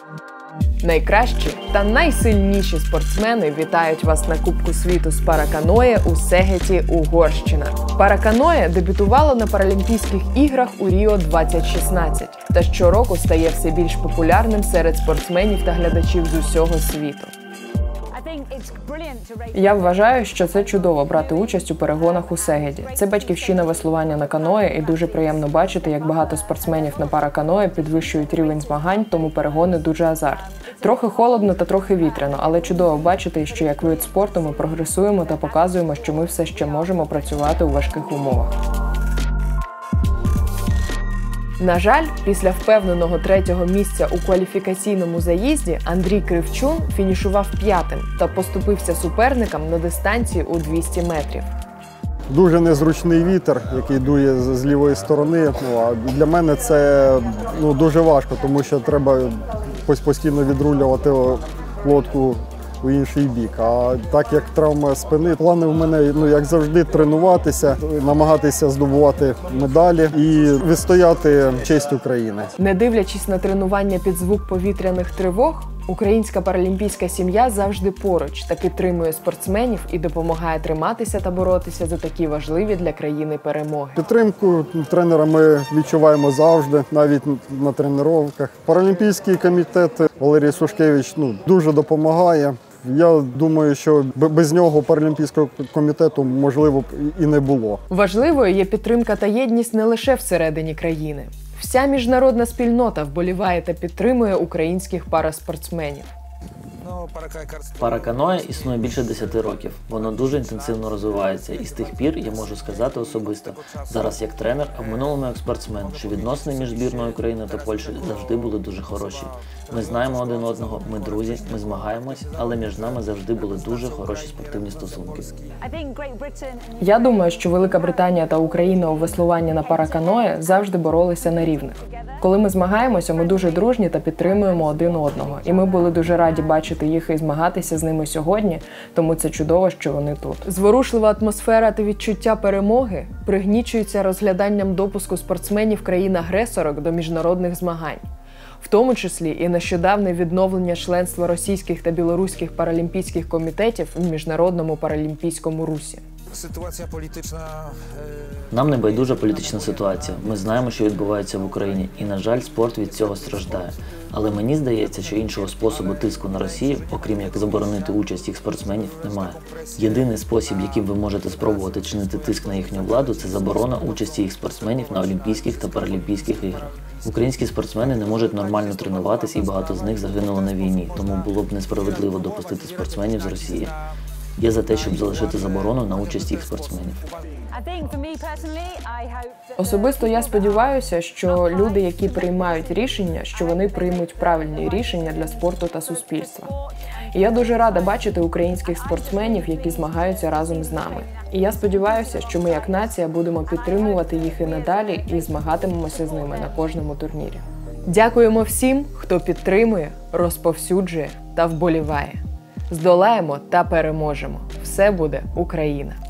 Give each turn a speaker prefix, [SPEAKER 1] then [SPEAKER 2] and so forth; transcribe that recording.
[SPEAKER 1] Найкращі та найсильніші спортсмени вітають вас на Кубку світу з параканое у Сегеті, Угорщина. Параканое дебютувало на Паралімпійських іграх у Ріо 2016 та щороку стає все більш популярним серед спортсменів та глядачів з усього світу. Я вважаю, що це чудово брати участь у перегонах у Сегеді. Це батьківщина веслування на каное, і дуже приємно бачити, як багато спортсменів на параканое підвищують рівень змагань, тому перегони дуже азартні. Трохи холодно та трохи вітряно, але чудово бачити, що як вид спорту ми прогресуємо та показуємо, що ми все ще можемо працювати у важких умовах. На жаль, після впевненого 3-го місця у кваліфікаційному заїзді Андрій Кривчун фінішував 5-м та поступився суперникам на дистанції у 200 метрів.
[SPEAKER 2] Дуже незручний вітер, який дує з лівої сторони. Для мене це дуже важко, тому що треба постійно відрулювати лодку у інший бік. А так як травма спини, плани в мене, як завжди, тренуватися, намагатися здобувати медалі і відстояти честь України.
[SPEAKER 1] Не дивлячись на тренування під звук повітряних тривог, українська паралімпійська сім'я завжди поруч та підтримує спортсменів і допомагає триматися та боротися за такі важливі для країни перемоги.
[SPEAKER 2] Підтримку тренера ми відчуваємо завжди, навіть на тренуваннях. Паралімпійський комітет Валерій Сушкевич дуже допомагає. Я думаю, що без нього Паралімпійського комітету, можливо, б і не було.
[SPEAKER 1] Важливою є підтримка та єдність не лише всередині країни. Вся міжнародна спільнота вболіває та підтримує українських параспортсменів.
[SPEAKER 3] Параканое існує більше 10 років. Воно дуже інтенсивно розвивається. І з тих пір я можу сказати особисто, зараз як тренер, а в минулому як спортсмен, що відносини між збірною України та Польщею завжди були дуже хороші. Ми знаємо один одного, ми друзі, ми змагаємось, але між нами завжди були дуже хороші спортивні стосунки.
[SPEAKER 1] Я думаю, що Велика Британія та Україна у веслуванні на параканое завжди боролися на рівних. Коли ми змагаємося, ми дуже дружні та підтримуємо один одного. І ми були дуже раді бачити їх і змагатися з ними сьогодні, тому це чудово, що вони тут. Зворушлива атмосфера та відчуття перемоги пригнічуються розгляданням допуску спортсменів країн-агресорок до міжнародних змагань. В тому числі і нещодавне відновлення членства російських та білоруських паралімпійських комітетів в Міжнародному паралімпійському русі.
[SPEAKER 4] Ситуація політична...
[SPEAKER 3] Нам не байдужа політична ситуація. Ми знаємо, що відбувається в Україні, і, на жаль, спорт від цього страждає. Але мені здається, що іншого способу тиску на Росію, окрім як заборонити участь їх спортсменів, немає. Єдиний спосіб, яким ви можете спробувати чинити тиск на їхню владу, це заборона участі їх спортсменів на Олімпійських та Паралімпійських іграх. Українські спортсмени не можуть нормально тренуватись, і багато з них загинуло на війні, тому було б несправедливо допустити спортсменів з Росії. Я за те, щоб залишити заборону на участь їх спортсменів.
[SPEAKER 1] Особисто я сподіваюся, що люди, які приймають рішення, що вони приймуть правильні рішення для спорту та суспільства. І я дуже рада бачити українських спортсменів, які змагаються разом з нами. І я сподіваюся, що ми як нація будемо підтримувати їх і надалі і змагатимемося з ними на кожному турнірі. Дякуємо всім, хто підтримує, розповсюджує та вболіває. Здолаємо та переможемо. Все буде Україна!